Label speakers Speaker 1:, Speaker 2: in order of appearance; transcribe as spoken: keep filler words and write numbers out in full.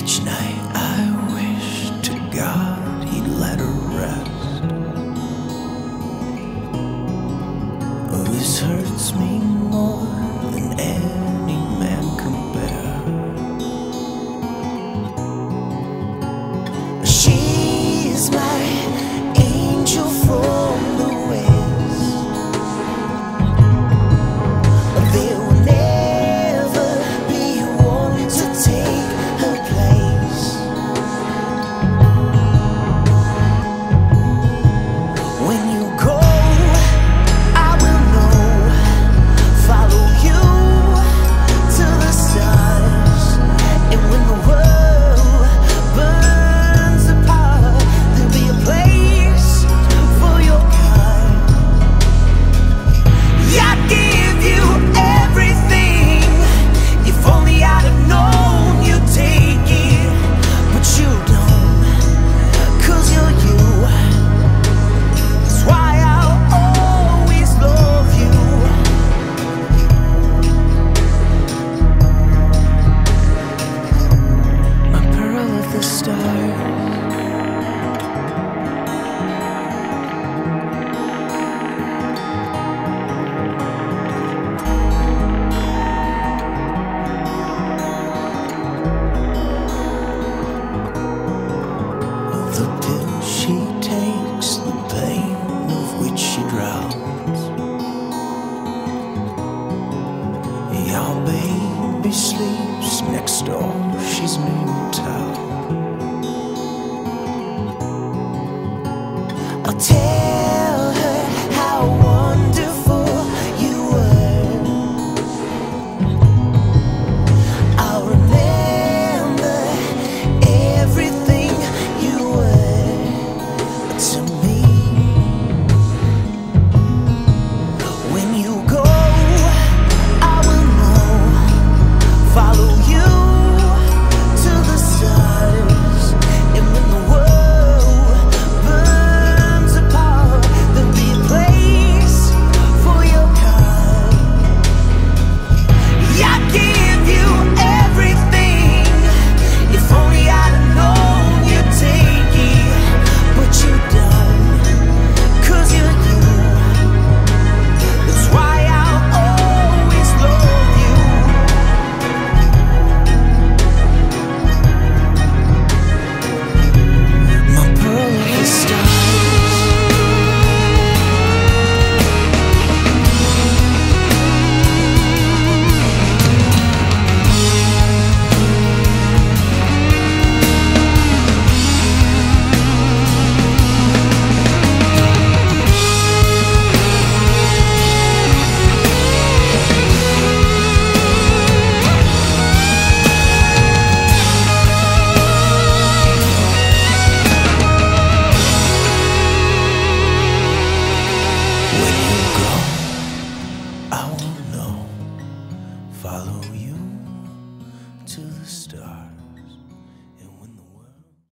Speaker 1: Each night I wish to God he'd let her rest. Oh, this hurts me more than any man can bear. She's my angel from the west. There will never be one to take her place. When you go, I will know. Follow you to the stars. And when the world burns apart, there'll be a place for your kind. Yeah, I'd give you everything. If only I'd have known you'd take it. But you don't, 'cause you're you. That's why I'll always love you. My pearl of the stars. The pill she takes, the pain of which she drowns. Your baby sleeps next door, she's named Tao. I'll take